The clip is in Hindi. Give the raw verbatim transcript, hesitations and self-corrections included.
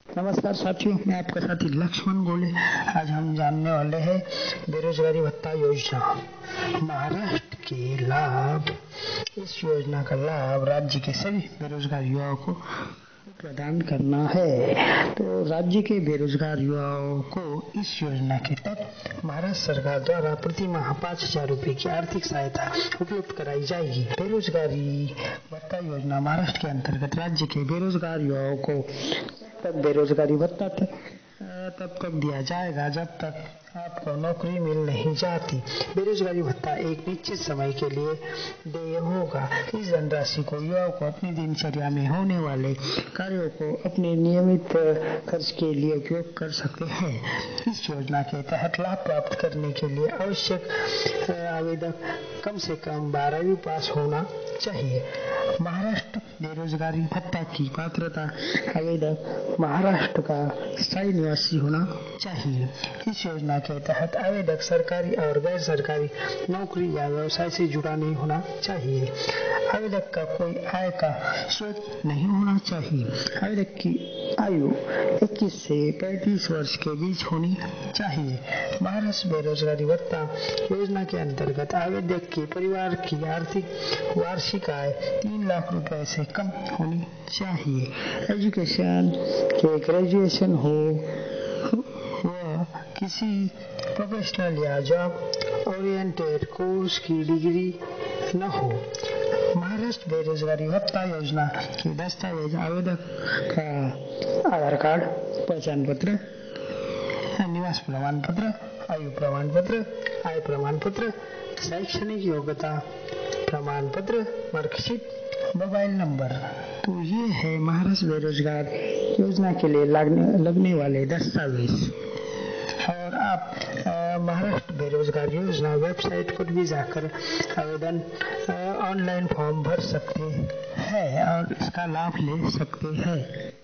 नमस्कार साथियों, मैं आपका साथी लक्ष्मण गोले। आज हम जानने वाले हैं बेरोजगारी भत्ता योजना। महाराष्ट्र के लाभ। इस योजना का लाभ राज्य के सभी बेरोजगार युवाओं को प्रदान करना है। तो राज्य के बेरोजगार युवाओं को इस योजना के तहत महाराष्ट्र सरकार द्वारा प्रति माह पाँच हजार रूपए की आर्थिक सहायता उपलब्ध कराई जाएगी। बेरोजगारी भत्ता योजना महाराष्ट्र के अंतर्गत राज्य के बेरोजगार युवाओं को तब बेरोजगारी भत्ता तब तक दिया जाएगा जब तक आपको नौकरी मिल नहीं जाती। बेरोजगारी भत्ता एक निश्चित समय के लिए देय होगा। इस धनराशि को युवाओं को अपनी दिनचर्या में होने वाले कार्यों को अपने नियमित खर्च के लिए उपयोग कर सकते हैं। इस योजना के तहत लाभ प्राप्त करने के लिए आवश्यक आवेदक कम से कम बारहवीं पास होना चाहिए। महाराष्ट्र बेरोजगारी भत्ता की पात्रता आवेदक महाराष्ट्र का स्थायी निवासी होना चाहिए। इस योजना के तहत आवेदक सरकारी और गैर सरकारी नौकरी या व्यवसाय से जुड़ा नहीं होना चाहिए। आवेदक का कोई आय का स्रोत नहीं होना चाहिए। आवेदक की आयु इक्कीस से पैंतीस वर्ष के बीच होनी चाहिए। महाराष्ट्र बेरोजगारी भत्ता योजना के अंतर्गत आवेदक के परिवार की आर्थिक वार्षिक आय तीन लाख रुपए से कम होनी चाहिए। एजुकेशन के ग्रेजुएशन हो व किसी प्रोफेशनल या जॉब ओरिएंटेड कोर्स की डिग्री न हो। महाराष्ट्र बेरोजगारी भत्ता योजना के दस्तावेज आवेदक का आधार कार्ड, पहचान पत्र, निवास प्रमाण पत्र, आयु प्रमाण पत्र, आय प्रमाण पत्र, शैक्षणिक योग्यता प्रमाण पत्र, मार्कशीट, मोबाइल नंबर। तो ये है महाराष्ट्र बेरोजगार योजना के लिए लगने, लगने वाले दस्तावेज। और आप महाराष्ट्र बेरोजगार योजना वेबसाइट पर भी जाकर आवेदन ऑनलाइन फॉर्म भर सकते हैं और इसका लाभ ले सकते हैं।